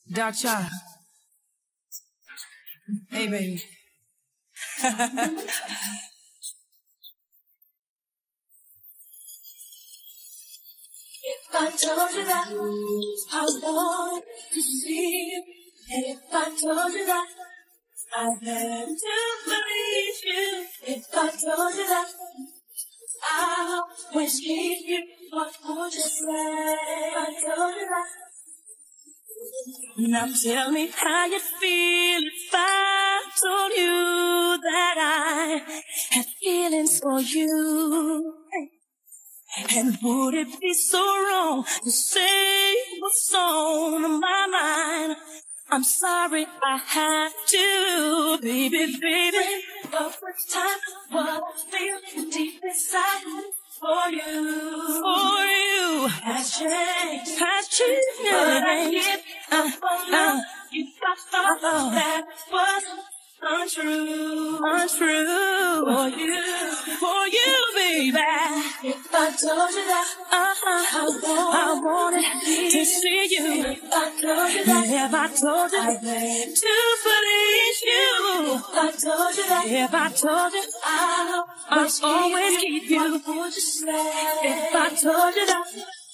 Dark Child. Hey, baby. If I told you that I want to see you, and if I told you that I'd have to believe you, if I told you that I'll always keep you, what would you say? If I told you that. Now tell me how you feel if I told you that I had feelings for you. And would it be so wrong to say what's on my mind? I'm sorry I have to, baby, baby. But with time, what I feel deep inside for you has changed. But I give up on love. If I thought that was untrue for you, baby. If I told you that I wanted to see you. If I told you that If I told you to please you. If I told you that I'll always keep you. What would you say? If I told you that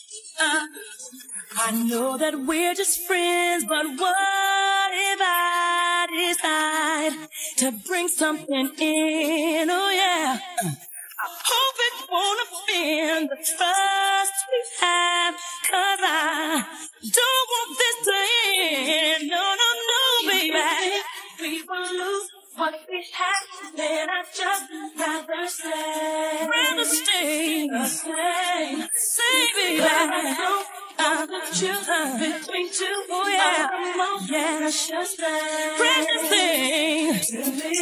I know that we're just friends, but what if I decide to bring something in? Oh yeah, I hope it won't offend the trust we have, 'cause I don't want this to end. No, no, no, baby. We will lose what we have, then I just rather stay. Say, baby. Between two, oh yeah, precious thing. precious thing To me,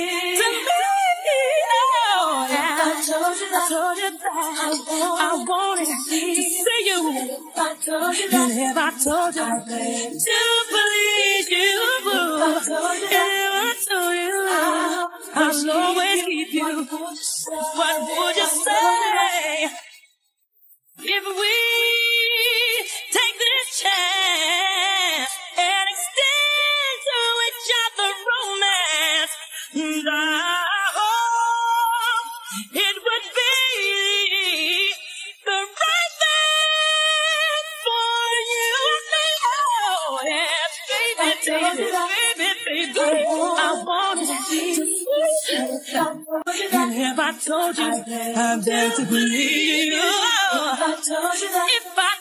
oh yeah. I told you that I wanted to see you. If I told you And that if I told you to believe you, I told you that if I told you I'll always keep you, what would you say if we take this chance and extend to each other romance? And I hope it would be the right thing for you and me. Oh, yes, baby. I wanted to see you. And if I told you, I'm there to believe you. If I told you that If I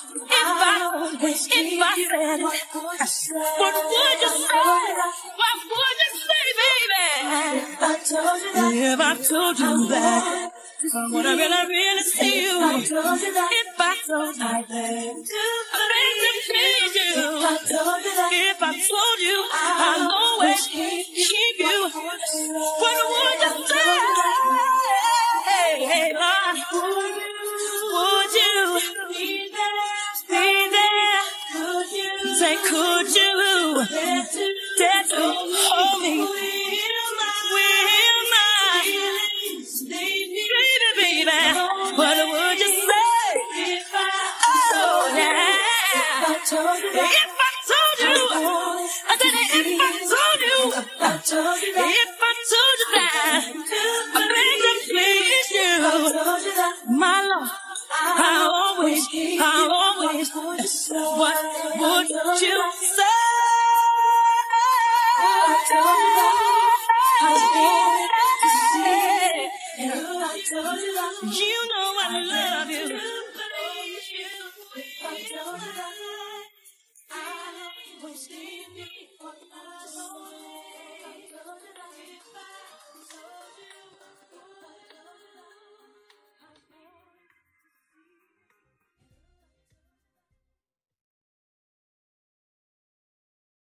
said it, what would you say? What would you say, baby? If I told you that If I told you that I wanna really see you. If I told you that If I told you, I'd beg to please you. If I told you that If I told you, I'll always keep you. What would you say? Hey, Lord, would you be there? Say, could you dare to hold me? Will my baby, what would you say? Oh, yeah. If I told you that If I told you, I said if I told you, I told you that if I told you that, I beg to please I you, told you that my Lord, I'll always, what would you say? I told you that I wanted to see and I told you that You know I love you. If I told you that I was keeping what I told you.